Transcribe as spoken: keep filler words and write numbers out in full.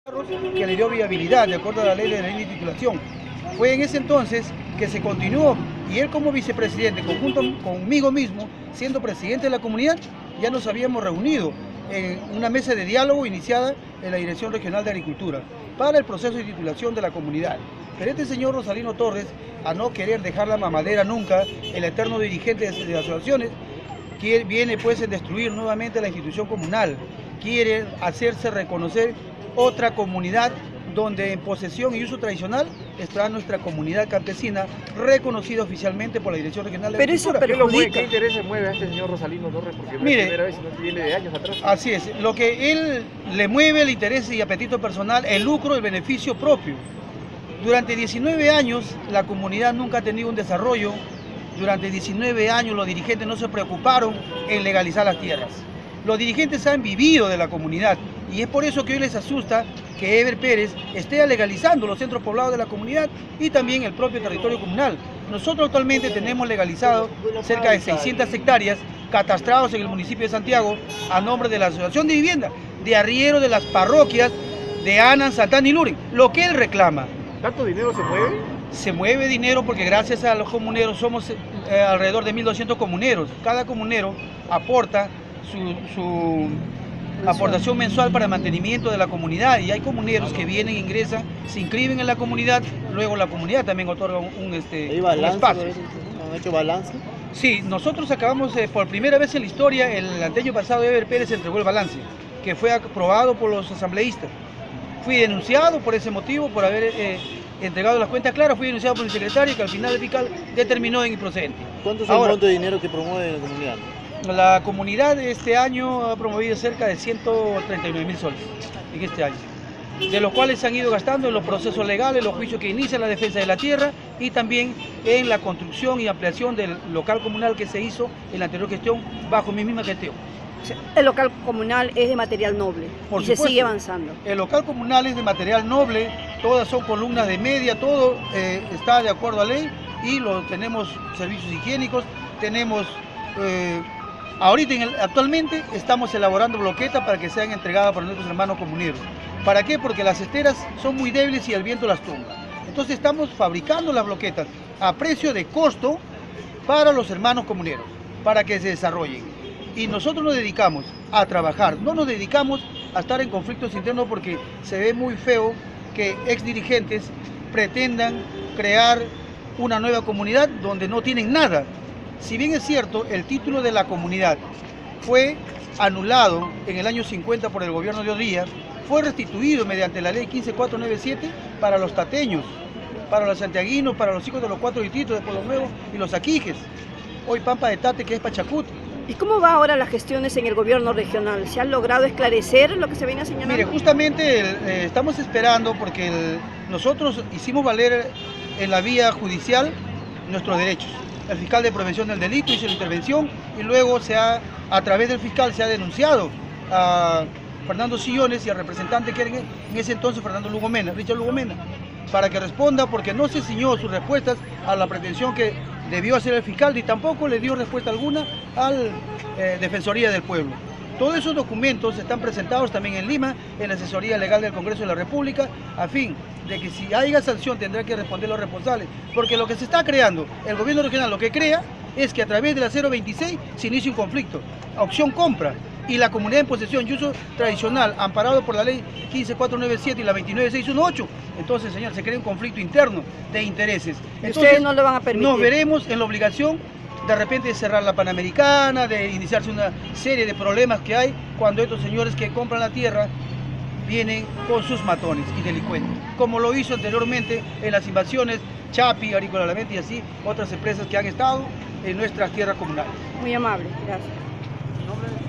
que le dio viabilidad de acuerdo a la ley de la ley de titulación. Fue en ese entonces que se continuó y él como vicepresidente, conjunto conmigo mismo, siendo presidente de la comunidad, ya nos habíamos reunido en una mesa de diálogo iniciada en la Dirección Regional de Agricultura para el proceso de titulación de la comunidad. Pero este señor Rosalino Torres, a no querer dejar la mamadera nunca, el eterno dirigente de las asociaciones, quiere, viene pues a destruir nuevamente la institución comunal, quiere hacerse reconocer otra comunidad donde en posesión y uso tradicional está nuestra comunidad campesina, reconocida oficialmente por la Dirección Regional de Pero eso Agricultura. perjudica. ¿Qué, lo mueve, ¿Qué intereses mueve a este señor Rosalino Torres? Porque no Mire, es primera vez, sino que viene de años atrás. Así es, lo que él le mueve el interés y apetito personal, el lucro, el beneficio propio. Durante diecinueve años la comunidad nunca ha tenido un desarrollo, durante diecinueve años los dirigentes no se preocuparon en legalizar las tierras. Los dirigentes han vivido de la comunidad y es por eso que hoy les asusta que Eber Pérez esté legalizando los centros poblados de la comunidad y también el propio territorio comunal. Nosotros actualmente tenemos legalizado cerca de seiscientas hectáreas catastrados en el municipio de Santiago a nombre de la Asociación de Vivienda, de arriero de las parroquias de Anan, Santana y Lurin, lo que él reclama. ¿Tanto dinero se mueve? Se mueve dinero porque gracias a los comuneros somos eh, alrededor de mil doscientos comuneros. Cada comunero aporta su, su aportación mensual para el mantenimiento de la comunidad y hay comuneros que vienen, ingresan, se inscriben en la comunidad, luego la comunidad también otorga un, un, este, ¿Hay balance, un espacio. ¿Han hecho balance? Sí, nosotros acabamos eh, por primera vez en la historia, el año pasado Eber Pérez entregó el balance, que fue aprobado por los asambleístas. Fui denunciado por ese motivo, por haber eh, entregado las cuentas claras, fui denunciado por el secretario que al final el fiscal determinó en improcedente. ¿Cuánto es el Ahora, monto de dinero que promueve la comunidad? la comunidad este año ha promovido cerca de ciento treinta y nueve mil soles en este año, de los cuales se han ido gastando en los procesos legales, los juicios que inician la defensa de la tierra y también en la construcción y ampliación del local comunal que se hizo en la anterior gestión bajo mi misma gestión. El local comunal es de material noble Por y supuesto, se sigue avanzando. El local comunal es de material noble, todas son columnas de media, todo eh, está de acuerdo a ley y lo, tenemos servicios higiénicos, tenemos... Eh, Ahorita, en el, actualmente, estamos elaborando bloquetas para que sean entregadas por nuestros hermanos comuneros. ¿Para qué? Porque las esteras son muy débiles y el viento las tumba. Entonces estamos fabricando las bloquetas a precio de costo para los hermanos comuneros, para que se desarrollen. Y nosotros nos dedicamos a trabajar, no nos dedicamos a estar en conflictos internos porque se ve muy feo que ex dirigentes pretendan crear una nueva comunidad donde no tienen nada. Si bien es cierto, el título de la comunidad fue anulado en el año cincuenta por el gobierno de Odría, fue restituido mediante la ley quince mil cuatrocientos noventa y siete para los tateños, para los santiaguinos, para los hijos de los cuatro distritos de Pueblo Nuevo y los aquijes. Hoy Pampa de Tate, que es Pachacut. ¿Y cómo va ahora las gestiones en el gobierno regional? ¿Se han logrado esclarecer lo que se viene señalando? Mire, justamente el, eh, estamos esperando porque el, nosotros hicimos valer en la vía judicial nuestros derechos. El fiscal de prevención del delito hizo la intervención y luego se ha, a través del fiscal se ha denunciado a Fernando Sillones y al representante que era en ese entonces Fernando Lugo Mena, Richard Lugo Mena, para que responda porque no se ciñó sus respuestas a la pretensión que debió hacer el fiscal y tampoco le dio respuesta alguna a la eh, Defensoría del Pueblo. Todos esos documentos están presentados también en Lima, en la asesoría legal del Congreso de la República, a fin de que si haya sanción tendrá que responder los responsables. Porque lo que se está creando, el gobierno regional lo que crea es que a través de la cero veintiséis se inicia un conflicto, opción compra, y la comunidad en posesión y uso tradicional, amparado por la ley quince mil cuatrocientos noventa y siete y la veintinueve mil seiscientos dieciocho, entonces, señor, se crea un conflicto interno de intereses. Entonces, ustedes no lo van a permitir. Nos veremos en la obligación de repente de cerrar la Panamericana, de iniciarse una serie de problemas que hay cuando estos señores que compran la tierra vienen con sus matones y delincuentes, como lo hizo anteriormente en las invasiones Chapi, Agrícola La Mente y así otras empresas que han estado en nuestras tierras comunales. Muy amable, gracias.